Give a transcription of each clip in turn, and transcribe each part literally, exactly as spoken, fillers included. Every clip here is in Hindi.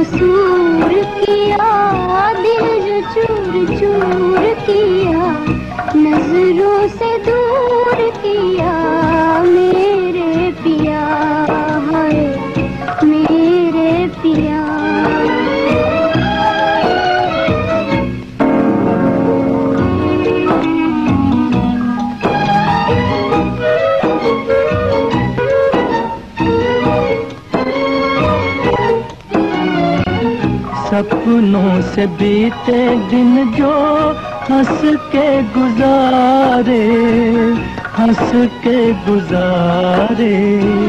कसूर किया, दिल जो चूर चूर किया, नजरों से दूर किया मेरे पिया, हाय मेरे पिया। सपनों से बीते दिन जो हंस के गुजारे, हंस के गुजारे,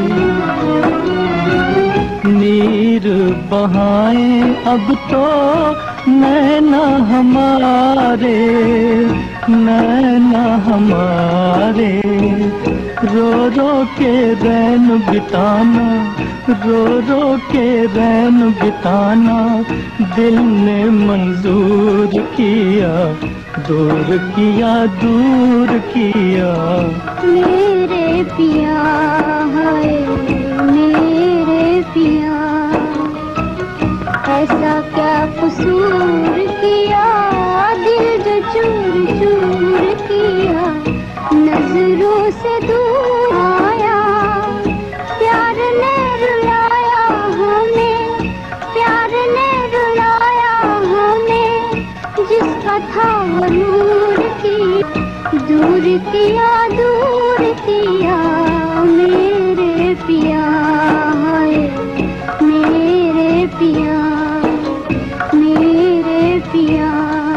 नीर बहाए अब तो नैना हमारे, नैना हमारे, रो रो के रैन बिताना, रो रो के रैन बिताना दिल ने मंजूर किया, दूर किया दूर किया मेरे पिया, हाय मेरे पिया। ऐसा क्या कसूर किया, दिल जो चूर चूर किया, नजरों से दूर आया, प्यार ने रुलाया हमें, प्यार ने रुलाया हमें, जिसका था वो नूर की, दूर किया दूर किया मेरे पिया, हाय मेरे पिया, मेरे पिया।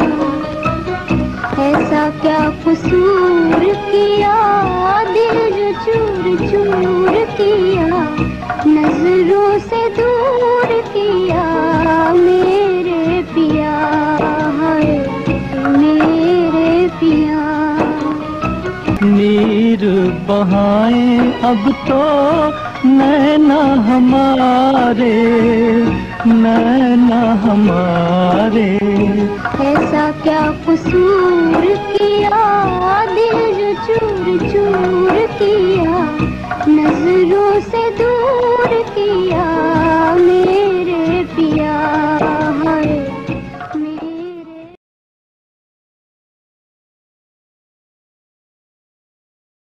ऐसा क्या कसूर किया, दिल जो चूर चूर किया, नजरों से दूर किया मेरे पिया, हाय मेरे पिया। नीर बहाए अब तो नैना हमारे, नैना हमारे। ऐसा क्या कसूर किया, दिल जो चूर